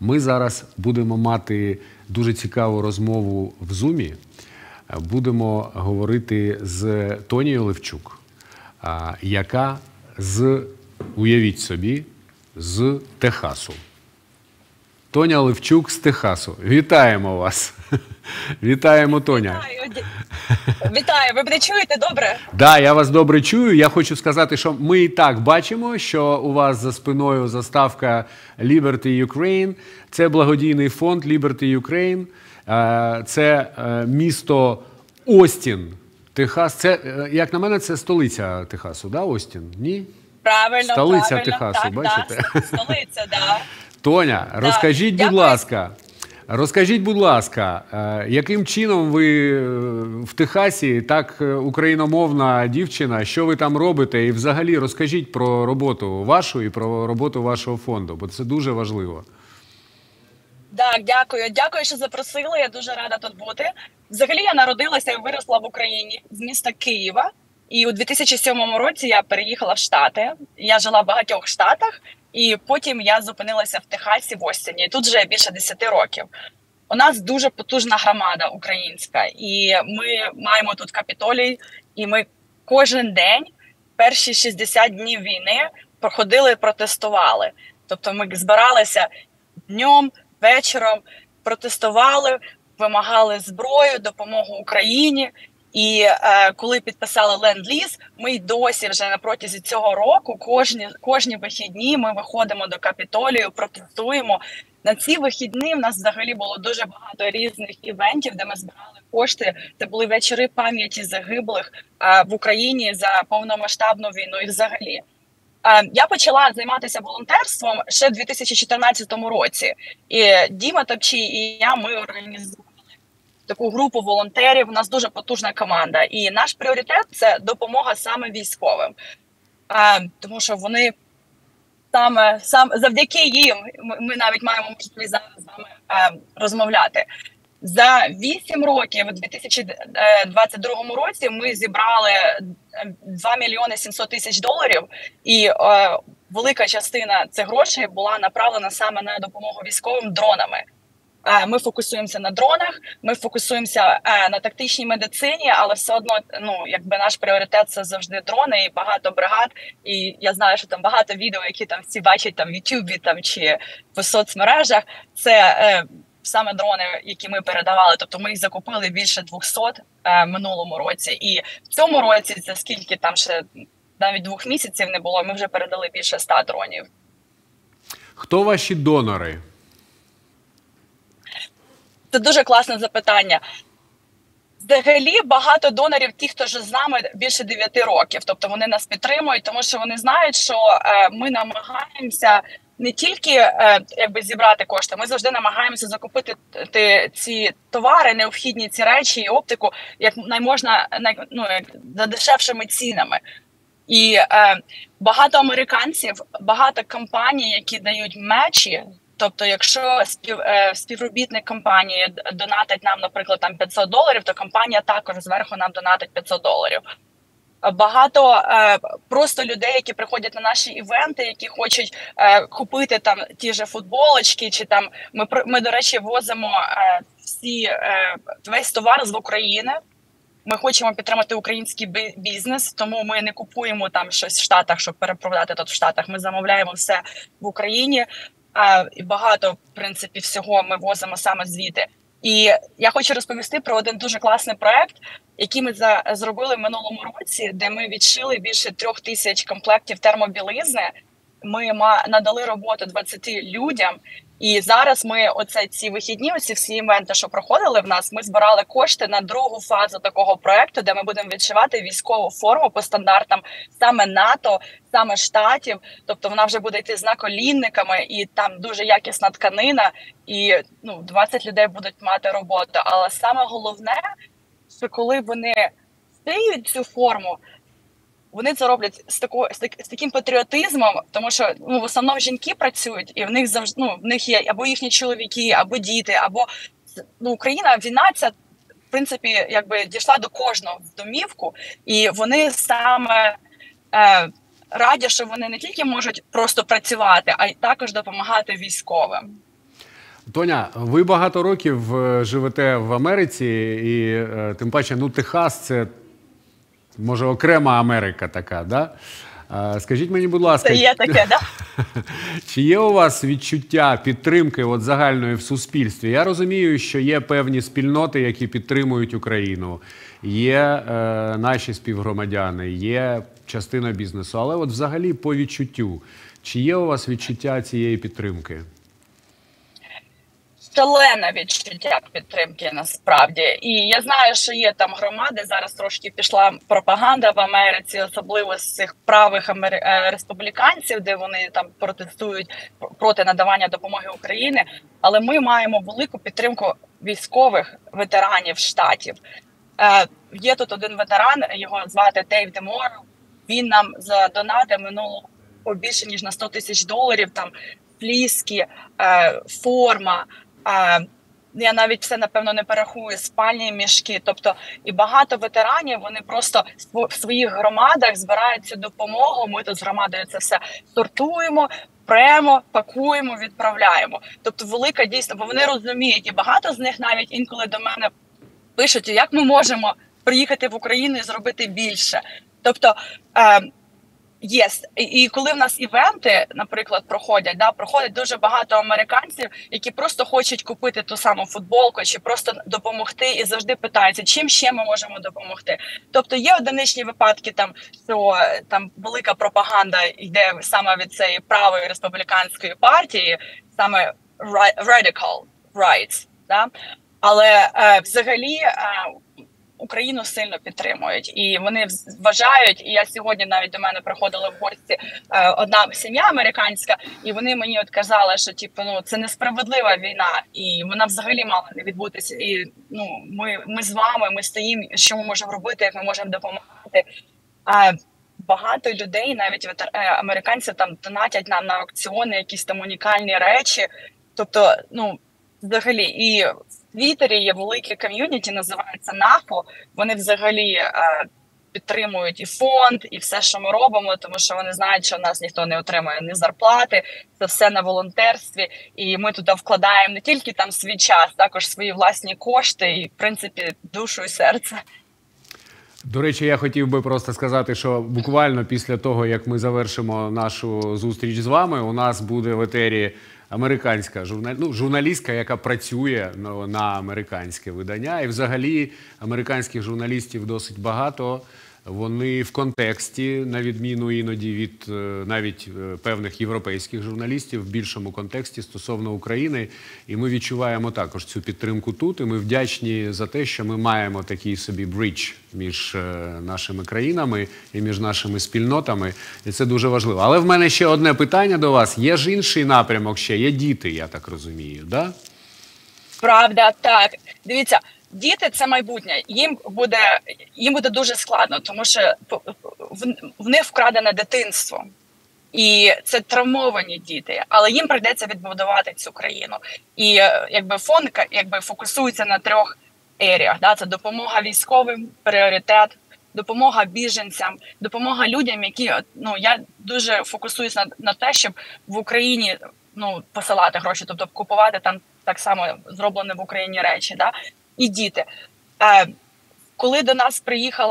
Ми зараз будемо мати дуже цікаву розмову в Зумі. Будемо говорити з Тонією Левчук, яка уявіть собі, з Техасу. Тоня Левчук з Техасу. Вітаємо вас. Вітаємо, Тоня. Вітаю. Ви мене чуєте добре? Так, да, я вас добре чую. Я хочу сказати, що ми і так бачимо, що у вас за спиною заставка Liberty Ukraine. Це благодійний фонд Liberty Ukraine. Це місто Остін, Техас. Це, як на мене, це столиця Техасу, да, Остін? Ні? Правильно, столиця правильно. Техасу, так, бачите? Так, столиця, да. Тоня, розкажіть, будь ласка, яким чином ви в Техасі, так україномовна дівчина, що ви там робите? І взагалі розкажіть про роботу вашу і про роботу вашого фонду, бо це дуже важливо. Так, дякую. Дякую, що запросили. Я дуже рада тут бути. Взагалі я народилася і виросла в Україні з міста Києва. І у 2007 році я переїхала в Штати. Я жила в багатьох штатах. І потім я зупинилася в Техасі, в Остіні. І тут вже більше 10 років. У нас дуже потужна громада українська. І ми маємо тут Капітолій. І ми кожен день, перші 60 днів війни, проходили, протестували. Тобто ми збиралися днем, вечором, протестували, вимагали зброю, допомогу Україні. І коли підписали ленд-ліз, ми й досі вже на протязі цього року кожні вихідні ми виходимо до Капітолію, протестуємо. На ці вихідні в нас взагалі було дуже багато різних івентів, де ми збирали кошти. Це були вечори пам'яті загиблих в Україні за повномасштабну війну і взагалі. Я почала займатися волонтерством ще в 2014 році. І Діма Топчій і я, ми організували таку групу волонтерів. У нас дуже потужна команда. І наш пріоритет – це допомога саме військовим. Тому що вони саме завдяки їм ми навіть маємо можливість зараз з вами розмовляти. За 8 років, у 2022 році, ми зібрали 2 мільйони 700 тисяч доларів, і велика частина цих грошей була направлена саме на допомогу військовим дронами. Ми фокусуємося на дронах, ми фокусуємося на тактичній медицині, але все одно, якби наш пріоритет – це завжди дрони і багато бригад. І я знаю, що там багато відео, які там всі бачать там в Ютубі там, чи в соцмережах, це саме дрони, які ми передавали, тобто ми їх закупили більше 200 минулому році. І в цьому році, це скільки там ще навіть 2 місяців не було, ми вже передали більше 100 дронів. Хто ваші донори? Це дуже класне запитання. Взагалі багато донорів, ті, хто вже з нами більше 9 років, тобто вони нас підтримують, тому що вони знають, що ми намагаємося не тільки зібрати кошти, ми завжди намагаємося закупити ці товари, необхідні ці речі і оптику за дешевшими цінами. І багато американців, багато компаній, які дають мечі. Тобто, якщо співробітник компанії донатить нам, наприклад, там $500, то компанія також зверху нам донатить $500. Багато просто людей, які приходять на наші івенти, які хочуть купити там ті ж футболочки, чи там ми до речі, возимо весь товар з України. Ми хочемо підтримати український бізнес, тому ми не купуємо там щось в Штатах, щоб переправляти тут в Штатах. Ми замовляємо все в Україні. І багато, в принципі, всього ми возимо саме звідти. І я хочу розповісти про один дуже класний проект, який ми зробили в минулому році, де ми відшили більше 3000 комплектів термобілизни. Ми надали роботу 20 людям. І зараз ми ці вихідні, всі івенти, що проходили в нас, ми збирали кошти на другу фазу такого проекту, де ми будемо відшивати військову форму по стандартам саме НАТО, саме Штатів. Тобто вона вже буде йти з наколінниками, і там дуже якісна тканина, і 20 людей будуть мати роботу. Але саме головне, що коли вони шиють цю форму, вони це роблять з таким патріотизмом, тому що в основному жінки працюють, і в них завжди в них є або їхні чоловіки, або діти, або Україна, війна ця, в принципі, дійшла до кожного в домівку, і вони саме раді, що вони не тільки можуть просто працювати, а й також допомагати військовим. Тоня, ви багато років живете в Америці, і тим паче, ну, Техас – це, може, окрема Америка така, да? Скажіть мені, будь ласка, Це є таке, да? чи є у вас відчуття підтримки от загальної в суспільстві? Я розумію, що є певні спільноти, які підтримують Україну, є наші співгромадяни, є частина бізнесу, але от взагалі по відчуттю, чи є у вас відчуття цієї підтримки? Шалене відчуття підтримки насправді. І я знаю, що є там громади, зараз трошки пішла пропаганда в Америці, особливо з цих правих республіканців, де вони там протестують проти надавання допомоги Україні. Але ми маємо велику підтримку військових ветеранів штатів. Є тут один ветеран, його звати Дейв Демор. Він нам задонатив минулого більше ніж на $100 000, там фліски, форма. Я навіть все, напевно, не перерахую, спальні мішки. Тобто і багато ветеранів, вони просто в своїх громадах збирають цю допомогу. Ми тут з громадою це все сортуємо, премо, пакуємо, відправляємо. Тобто велика дійсно, бо вони розуміють, і багато з них навіть інколи до мене пишуть, як ми можемо приїхати в Україну і зробити більше. Тобто і коли в нас івенти, наприклад, проходять дуже багато американців, які просто хочуть купити ту саму футболку чи просто допомогти, і завжди питаються, чим ще ми можемо допомогти. Тобто є одиничні випадки, там що там велика пропаганда йде саме від цієї правої республіканської партії, саме radical rights, да? Але взагалі Україну сильно підтримують, і вони вважають, і я сьогодні навіть до мене приходила в гості одна сім'я американська, і вони мені от казали, що це несправедлива війна, і вона взагалі мала не відбутися. І ми з вами, ми стоїмо, що ми можемо робити, як ми можемо допомагати. Багато людей, навіть американці, там донатять нам на аукціони якісь там унікальні речі. Тобто, взагалі, і в Твіттері є велике ком'юніті, називається НАФО. Вони взагалі підтримують і фонд, і все, що ми робимо, тому що вони знають, що в нас ніхто не отримує ні зарплати, це все на волонтерстві. І ми туди вкладаємо не тільки там свій час, також свої власні кошти і, в принципі, душу і серце. До речі, я хотів би просто сказати, що буквально після того, як ми завершимо нашу зустріч з вами, у нас буде в етері американська журналістка, яка працює на американське видання. І взагалі американських журналістів досить багато. Вони в контексті, на відміну іноді від навіть певних європейських журналістів, в більшому контексті стосовно України. І ми відчуваємо також цю підтримку тут. І ми вдячні за те, що ми маємо такий собі бридж між нашими країнами і між нашими спільнотами. І це дуже важливо. Але в мене ще одне питання до вас. Є ж інший напрямок ще, є діти, я так розумію, да? Правда, так. Дивіться, діти – це майбутнє. Їм буде дуже складно, тому що в них вкрадене дитинство. І це травмовані діти, але їм прийдеться відбудувати цю країну. І фонд фокусується на 3 еріях. Да? Це допомога військовим, пріоритет, допомога біженцям, допомога людям, які, я дуже фокусуюся на те, щоб в Україні посилати гроші, тобто купувати там так само зроблені в Україні речі, да? І діти. Коли до нас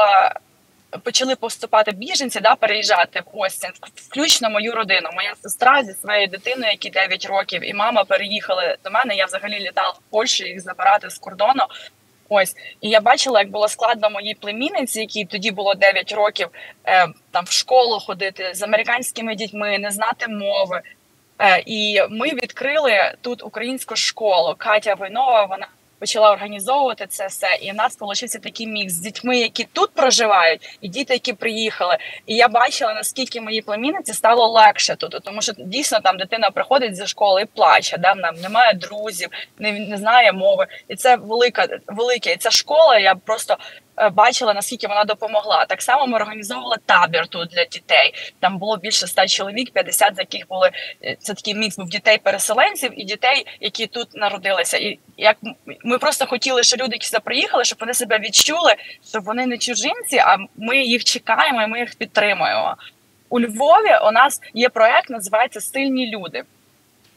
почали поступати біженці, переїжджати в Остін, включно мою родину, моя сестра зі своєю дитиною, якій 9 років, і мама переїхали до мене, я взагалі літала в Польщу їх забирати з кордону. І я бачила, як було складно моїй племінниці, якій тоді було 9 років, там в школу ходити з американськими дітьми, не знати мови. І ми відкрили тут українську школу. Катя Войнова, вона почала організовувати це все, і в нас вийшов такий мікс з дітьми, які тут проживають, і діти, які приїхали. І я бачила, наскільки моїй племінниці стало легше тут, тому що дійсно там дитина приходить зі школи і плаче, немає друзів, не знає мови. І це велике. І ця школа, я просто бачила, наскільки вона допомогла. Так само ми організовували табір тут для дітей. Там було більше 100 чоловік, 50 з яких були, це такий мікс був дітей-переселенців і дітей, які тут народилися. І як ми просто хотіли, що люди, які сюди приїхали, щоб вони себе відчули, щоб вони не чужинці, а ми їх чекаємо і ми їх підтримуємо. У Львові у нас є проект, називається «Сильні люди».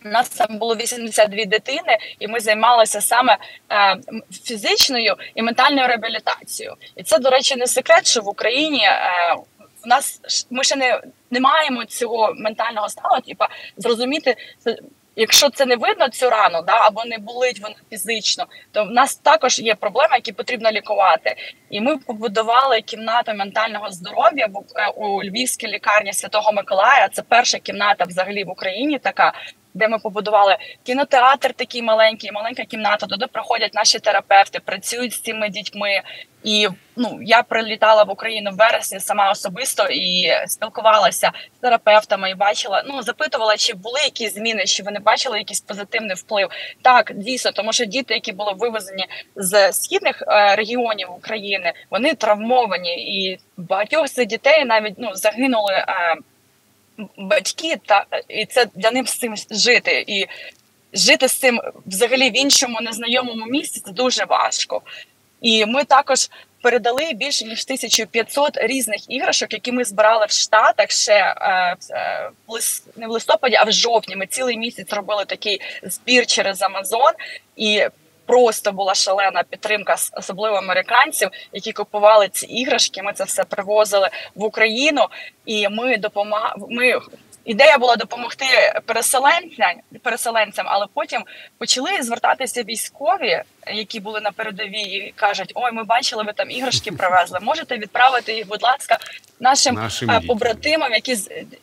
У нас там було 82 дитини, і ми займалися саме фізичною і ментальною реабілітацією. І це, до речі, не секрет, що в Україні в нас ми ще не маємо цього ментального стану, типу, зрозуміти, якщо це не видно цю рану, да, або не болить вона фізично, то в нас також є проблеми, які потрібно лікувати. І ми побудували кімнату ментального здоров'я у Львівській лікарні Святого Миколая. Це перша кімната взагалі в Україні така, де ми побудували кінотеатр такий маленький, маленька кімната, туди приходять наші терапевти, працюють з цими дітьми. І я прилітала в Україну в вересні сама особисто і спілкувалася з терапевтами і бачила, запитувала, чи були якісь зміни, чи вони бачили якийсь позитивний вплив. Так, дійсно, тому що діти, які були вивезені з східних регіонів України, вони травмовані, і багатьох з цих дітей навіть загинули батьки, і це для них з цим жити. І жити з цим взагалі в іншому незнайомому місці – це дуже важко. І ми також передали більше ніж 1500 різних іграшок, які ми збирали в Штатах ще не в листопаді, а в жовтні. Ми цілий місяць робили такий збір через Амазон, і просто була шалена підтримка, особливо американців, які купували ці іграшки. Ми це все привозили в Україну, і ідея була допомогти переселенцям, але потім почали звертатися військові, які були на передовій, і кажуть: ой, ми бачили, ви там іграшки привезли, можете відправити їх, будь ласка, нашим побратимам, які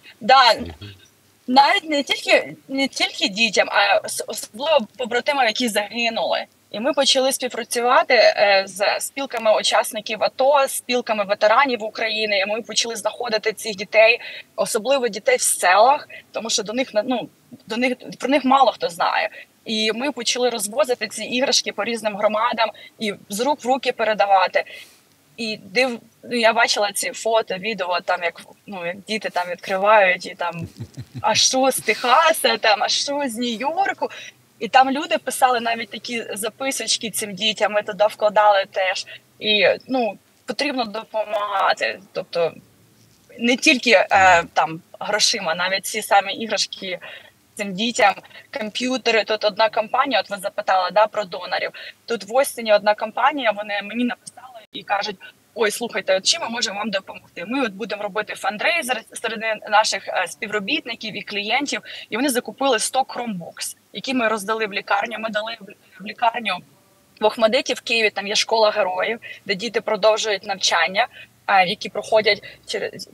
навіть не тільки дітям, а особливо побратимам, які загинули. І ми почали співпрацювати з спілками учасників АТО, з спілками ветеранів України. І ми почали знаходити цих дітей, особливо дітей в селах, тому що про них мало хто знає. І ми почали розвозити ці іграшки по різним громадам і з рук в руки передавати. І я бачила ці фото, відео, там як діти там відкривають, і там а що з Техаса, там а що з Нью-Йорку. І там люди писали навіть такі записочки цим дітям, ми туди вкладали теж. І потрібно допомагати. Тобто не тільки там грошима, навіть ці самі іграшки цим дітям, комп'ютери. Тут одна компанія, от ви запитали, про донорів. Тут в осені одна компанія, вони мені написали і кажуть: ой, слухайте, чим ми можемо вам допомогти? Ми будемо робити фандрейзер серед наших співробітників і клієнтів. І вони закупили 100 Chromebox, які ми роздали в лікарню. Ми дали в лікарню в Охмадиті в Києві, там є школа героїв, де діти продовжують навчання, які проходять через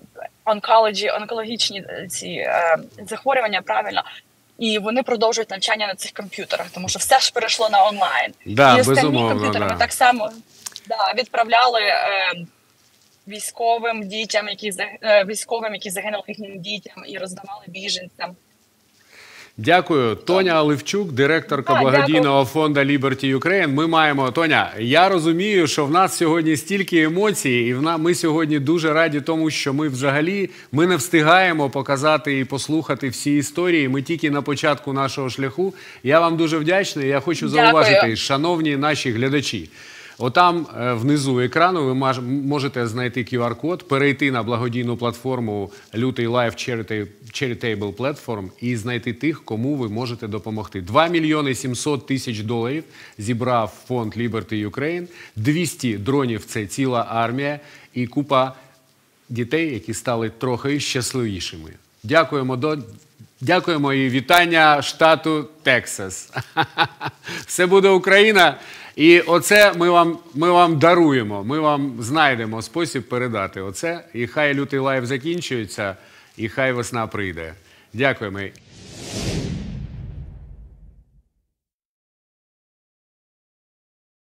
онкологічні ці захворювання, правильно. І вони продовжують навчання на цих комп'ютерах, тому що все ж перейшло на онлайн. І останні комп'ютери ми так само відправляли військовим дітям, які загинули їхнім дітям, і роздавали біженцям. Дякую. Тоня Оливчук, директорка благодійного фонду Liberty Ukraine. Ми маємо, Тоня, я розумію, що в нас сьогодні стільки емоцій, і ми сьогодні дуже раді тому, що ми взагалі не встигаємо показати і послухати всі історії. Ми тільки на початку нашого шляху. Я вам дуже вдячний. Я хочу зауважити, шановні наші глядачі, отам внизу екрану ви можете знайти QR-код, перейти на благодійну платформу Лютий Лайв Charitable Platform і знайти тих, кому ви можете допомогти. 2 мільйони 700 тисяч доларів зібрав фонд Liberty Ukraine, 200 дронів – це ціла армія і купа дітей, які стали трохи щасливішими. Дякуємо і вітання штату Тексас. Все буде Україна. І оце ми вам даруємо, ми вам знайдемо спосіб передати оце. І хай Лютий Лайв закінчується, і хай весна прийде. Дякуємо.